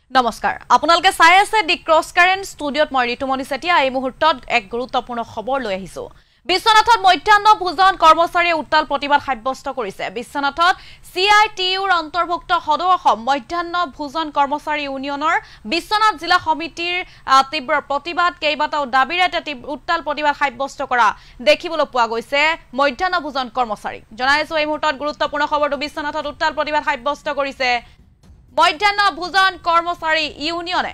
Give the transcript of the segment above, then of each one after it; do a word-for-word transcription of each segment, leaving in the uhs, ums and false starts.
নমস্কাৰ আপোনালোকে চাই আছে দি ক্ৰছ কাৰেন্ট ষ্টুডিঅত মই ঋতুমণি চেতিয়া এই মুহূৰ্তত এক গুৰুত্বপূৰ্ণ খবৰ লৈ আহিছো বিশ্বনাথত মধ্যাহ্ন ভোজন কৰ্মচাৰীয়ে উত্তাল প্ৰতিবাদ সাব্যস্ত কৰিছে বিশ্বনাথত সিআইটিউৰ অন্তৰ্ভুক্ত সদৌ অসম মধ্যাহ্ন ভোজন কৰ্মচাৰী ইউনিয়নৰ বিশ্বনাথ জিলা সমিতিৰ তীব্ৰ প্ৰতিবাদ কেইবাটাও দাবীৰে উত্তাল প্ৰতিবাদ সাব্যস্ত কৰা দেখিবলৈ পোৱা গৈছে মধ্যাহ্ন ভোজন কৰ্মচাৰী জনাইছো এই মুহূৰ্তত গুৰুত্বপূৰ্ণ খবৰটো বিশ্বনাথত উত্তাল প্ৰতিবাদ সাব্যস্ত কৰিছে মধ্যাহ্ন ভোজন কৰ্মচাৰী ইউনিয়নে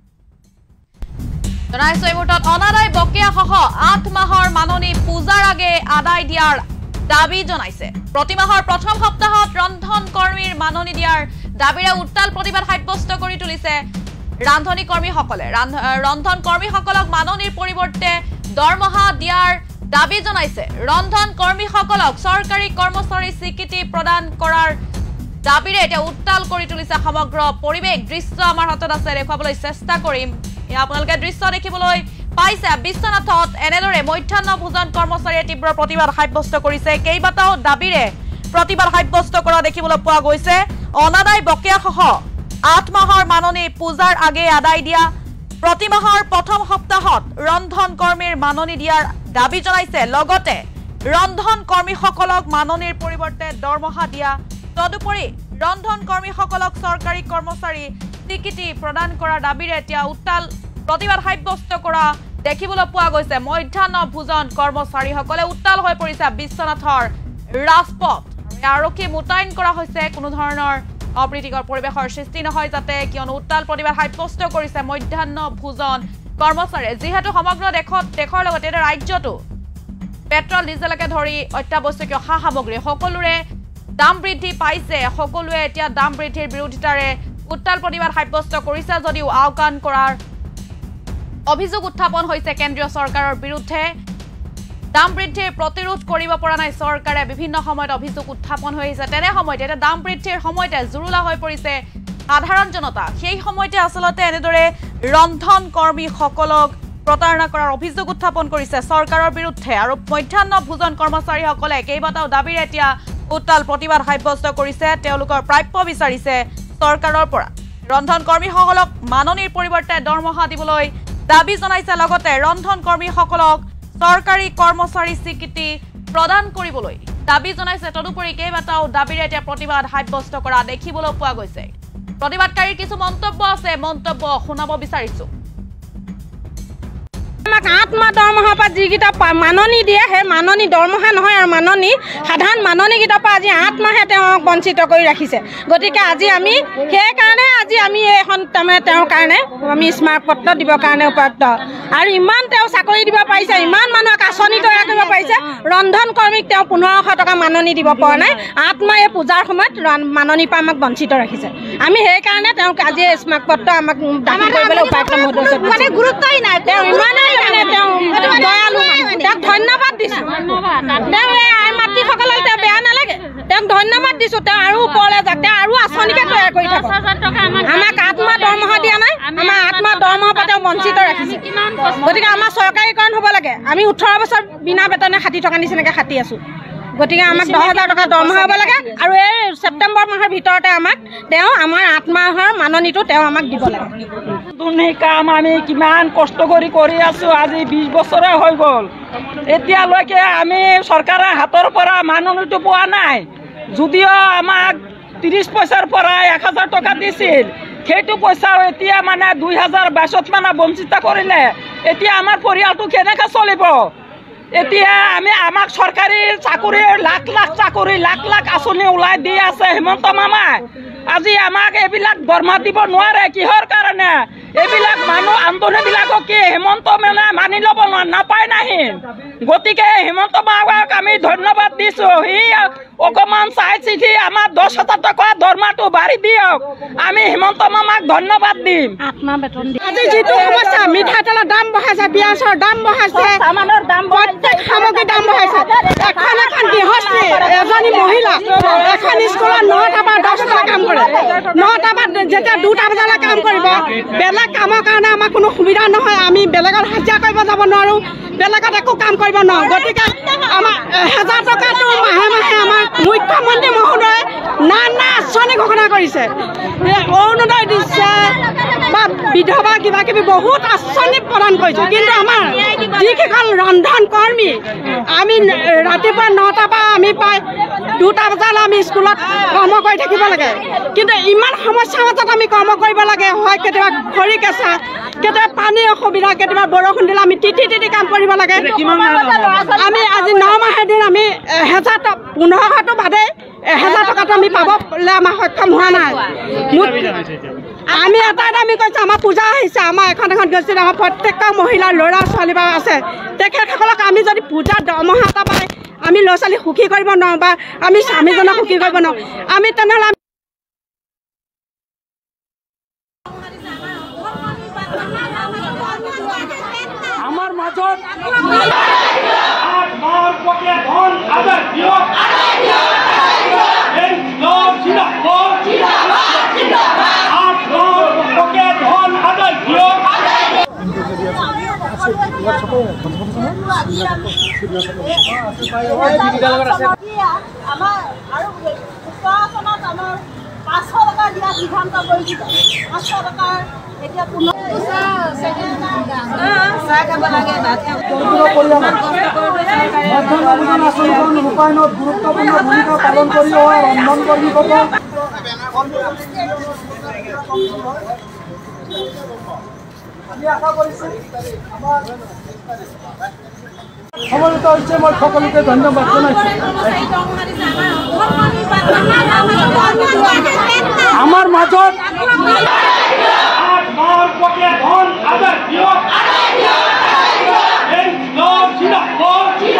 জনাইছো এই মুহূৰ্তত অনাদায় বকেয়া সহ আঠ মাহৰ মাননি পূজাৰ আগে আদায় দিয়াৰ দাবী জনাইছে প্ৰতি মাহৰ প্ৰথম সপ্তাহত ৰন্ধন কৰ্মীৰ মাননি দিয়াৰ দাবীৰে উত্তাল প্ৰতিবাদ সাব্যস্ত কৰি তুলিছে ৰান্ধনী কৰ্মীসকলে ৰন্ধন কৰ্মীসকলক মাননিৰ পৰিৱৰ্তে দৰমহা দিয়াৰ দাবী জনাইছে ৰন্ধন কৰ্মীসকলক চৰকাৰী কৰ্মচাৰী স্বীকৃতি প্ৰদান কৰাৰ দাবীৰে এটা উত্তাল কৰি তুলিছে সমগ্ৰ পৰিৱেশ দৃশ্য আমাৰ হাতত আছে দেখুৱাবলৈ চেষ্টা কৰিম আপোনালোকে দৃশ্য দেখিবলৈ পাইছে বিশ্বনাথত এনেদৰে মধ্যাহ্ন ভোজন কৰ্মচাৰীয়ে তীব্ৰ প্ৰতিবাদ সাব্যস্ত কৰিছে কেইবাটাও দাবীৰে প্ৰতিবাদ সাব্যস্ত কৰা দেখিবলৈ পোৱা গৈছে অনাদায় বকেয়া সহ আঠ মাহৰ মাননি পূজাৰ আগে আদায় দিয়া প্ৰতি মাহৰ প্ৰথম সপ্তাহত ৰন্ধন কৰ্মীৰ মাননি দিয়াৰ দাবী জনাইছে লগতে ৰন্ধন কৰ্মীসকলক মাননিৰ পৰিৱৰ্তে দৰমহা দিয়া তদুপৰি ৰন্ধন কৰ্মীসকলক চৰকাৰী কৰ্মচাৰী স্বীকৃতি প্ৰদান কৰাৰ দাবীৰে এতিয়া উত্তাল প্ৰতিবাদ সাব্যস্ত কৰা দেখিবলৈ পোৱা গৈছে মধ্যাহ্ন ভোজন কৰ্মচাৰীসকলে উত্তাল হৈ পৰিছে বিশ্বনাথৰ ৰাজপথ আৰক্ষী মোতায়েন কৰা হৈছে কোনো ধৰণৰ অপ্ৰীতিকৰ পৰিৱেশৰ সৃষ্টি নহয় যাতে কিয়নো উত্তাল প্ৰতিবাদ সাব্যস্ত কৰিছে মধ্যাহ্ন ভোজন কৰ্মচাৰীয়ে যিহেতু সমগ্ৰ দেশত দেশৰ লগতে ৰাজ্যতো পেট্ৰল ডিজেলকে ধৰি অত্যাৱশ্যকীয় সা সামগ্ৰী সকলোৰে দাম বৃদ্ধি পাইছে সকলোৱে এতিয়া দাম বৃদ্ধিৰ বিৰোধিতাৰে উত্তাল প্ৰতিবাদ সাব্যস্ত কৰিছে যদিও আওকাণ কৰাৰ অভিযোগ উত্থাপন হৈছে কেন্দ্ৰীয় চৰকাৰৰ বিৰুদ্ধে দাম বৃদ্ধিৰ প্ৰতিৰোধ কৰিব পৰা নাই চৰকাৰে বিভিন্ন সময়ত অভিযোগ উত্থাপন হৈ আহিছে তেনে সময়তে এটা দাম বৃদ্ধিৰ সময়তে জুৰুলা হৈ পৰিছে সাধাৰণ জনতা সেই সময়তে আচলতে এনেদৰে ৰন্ধন কৰ্মীসকলক প্ৰতাৰণা কৰাৰ অভিযোগ উত্থাপন কৰিছে চৰকাৰৰ বিৰুদ্ধে আৰু মধ্যাহ্ন ভোজন কৰ্মচাৰীসকলে কেইবাটাও দাবীৰে এতিয়া উত্তাল প্ৰতিবাদ সাব্যস্ত কৰিছে তেওঁলোকৰ প্ৰাপ্য বিচাৰিছে চৰকাৰৰ পৰা ৰন্ধন কৰ্মীসকলক মাননিৰ পৰিৱৰ্তে দৰমহা দিবলৈ দাবী জনাইছে লগতে ৰন্ধন কৰ্মীসকলক চৰকাৰী কৰ্মচাৰী স্বীকৃতি প্ৰদান কৰিবলৈ দাবী জনাইছে তদুপৰি কেইবাটাও দাবীৰে এতিয়া প্ৰতিবাদ সাব্যস্ত কৰা দেখিবলৈ পোৱা গৈছে প্ৰতিবাদকাৰীৰ কিছু মন্তব্য আছে মন্তব্য শুনাব বিচাৰিছো আঠ মাহ দৰমহাৰ পৰা যিকেইটা মাননি দিয়ে সেই মাননি দৰমহা নহয় আৰু মাননি সাধাৰণ মাননিকেইটাৰ পৰা আজি আঠ মাহে তেওঁক বঞ্চিত কৰি ৰাখিছে গতিকে আজি আমি সেইকাৰণে আজি আমি এইখন তাৰমানে তেওঁৰ কাৰণে আমি স্মাৰক পত্ৰ দিবৰ কাৰণে উপযুক্ত আৰু ইমান তেওঁ চাকৰি দিব পাৰিছে ইমান মানুহক আঁচনি তৈয়াৰ কৰিব পাৰিছে ৰন্ধন কৰ্মীক তেওঁ পোন্ধৰশ টকা মাননি দিব পৰা নাই আঠ মাহ এই পূজাৰ সময়ত মাননিৰ পৰা আমাক বঞ্চিত ৰাখিছে আমি সেইকাৰণে তেওঁক আজি স্মাৰক পত্ৰ আমাক দাখিল কৰিবলৈ উপায়ুক্ত মহোদয় গুৰুত্বই নাই তেওঁ ইমানেই ধন্যবাদ দিছো তেওঁ এই আই মাতৃসকলক তেওঁ বেয়া নালাগে তেওঁক ধন্যবাদ দিছো তেওঁ আৰু ওপৰলৈ যাক তেওঁ আৰু আঁচনিকে তৈয়াৰ কৰি থাকক আমাক আঠ মাহ দৰমহা দিয়া নাই আমাৰ আঠ মাহ দৰমহাৰ পৰা তেওঁ বঞ্চিত ৰাখিছে গতিকে আমাৰ চৰকাৰীকৰণ হ'ব লাগে আমি ওঠৰ বছৰ বিনা বেতনে খাটি থকা নিচিনাকৈ খাটি আছো গতিকে আমাক দহ হাজাৰ টকা দৰমহা হ'ব লাগে আৰু এই ছেপ্টেম্বৰ মাহৰ ভিতৰতে আমাক তেওঁ আমাৰ আঠ মাহৰ মাননিটো তেওঁ আমাক দিব লাগে দুৰ্নীতি কাম আমি কিমান কষ্ট কৰি কৰি আছো আজি বিশ বছৰে হৈ গ'ল এতিয়ালৈকে আমি চৰকাৰৰ হাতৰ পৰা মাননিটো পোৱা নাই যদিও আমাক ত্ৰিছ পইচাৰ পৰা এক হাজাৰ টকা দিছিল সেইটো পইচাও এতিয়া মানে দুই হাজাৰ বাইছত মানে বঞ্চিত কৰিলে এতিয়া আমাৰ পৰিয়ালটো কেনেকৈ চলিব এতিয়া আমি আমাক চৰকাৰী চাকৰি লাখ লাখ চাকৰি লাখ লাখ আঁচনি ওলাই দি আছে হিমন্ত মামাই আজি আমাক এইবিলাক দৰমহা দিব নোৱাৰে কিহৰ কাৰণে এইবিলাক মানুহ আন্দোলনবিলাকক কি হিমন্ত মানে মানি ল'ব নাপায় নাহি গতিকে হিমন্ত মামাক আমি ধন্যবাদ দিছোঁ সি অকণমান চাই চিঠি আমাৰ দহ হাজাৰ টকা দৰমহাটো বাঢ়ি দিয়ক আমি হিমন্ত মামাক ধন্যবাদ দিম আজি যিটো সমস্যা মিঠাতেলৰ দাম বঢ়াইছে পিঁয়াজৰ দাম বঢ়াইছে প্ৰত্যেক সামগ্ৰীৰ দাম বঢ়াইছে এখন এখন গৃহস্থী এজনী মহিলা এখন স্কুলত নটাৰ পৰা দহটা কাম কৰে নটাৰ পৰা যেতিয়া দুটা বজালৈ কাম কৰিব বেলেগ কামৰ কাৰণে আমাৰ কোনো সুবিধা নহয় আমি বেলেগত হাজিৰা কৰিব যাব নোৱাৰোঁ বেলেগত একো কাম কৰিব নোৱাৰোঁ গতিকে আমাৰ এহেজাৰ টকাটো মাহে মাহে আমাৰ মুখ্যমন্ত্ৰী মহোদয়ে নানা আঁচনি ঘোষণা কৰিছে অৰুণোদয় দিছে বিধৱা কিবা কিবি বহুত আঁচনি প্ৰদান কৰিছোঁ, কিন্তু আমাৰ যিকেইখন ৰন্ধন কৰ্মী আমি ৰাতিপুৱা নটাৰ পৰা আমি প্ৰায় দুটা বজালৈ আমি স্কুলত কৰ্ম কৰি থাকিব লাগে, কিন্তু ইমান সমস্যাৰ মাজত আমি কৰ্ম কৰিব লাগে। হয় কেতিয়াবা খৰি কেঁচা, কেতিয়াবা পানীৰ অসুবিধা, কেতিয়াবা বৰষুণ দিলে আমি তিতি তিতি কাম কৰিব লাগে। আমি আজি ন মাহে দিন আমি এহেজাৰ পোন্ধৰশটো বাদে এহেজাৰ টকাটো আমি পাবলৈ আমাৰ সক্ষম হোৱা নাই। আমি এটা এটা আমি কৈছোঁ আমাৰ পূজা আহিছে, আমাৰ এখন এখন গৈছিল, আমাৰ প্ৰত্যেকটা মহিলাৰ ল'ৰা ছোৱালী বা আছে, তেখেতসকলক আমি যদি পূজা দৰমহা এটা পাই আমি ল'ৰা ছোৱালী সুখী কৰিব নোৱাৰোঁ বা আমি স্বামীজনক সুখী কৰিব নোৱাৰোঁ, আমি তেনেহ'লে আমাৰ মাজত পাঁচশ টকা দিয়া সিদ্ধান্ত কৰিছিল, পাঁচশ টকাৰ এতিয়া ৰূপায়ণত গুৰুত্বপূৰ্ণ ভূমিকা পালন কৰি অহা ৰন্ধন কৰ্মীসকল আমি আশা কৰিছোঁ সমবেত হৈছে। মই সকলোকে ধন্যবাদ জনাইছোঁ। আমাৰ মাজত ধন আদায় দিয়ক।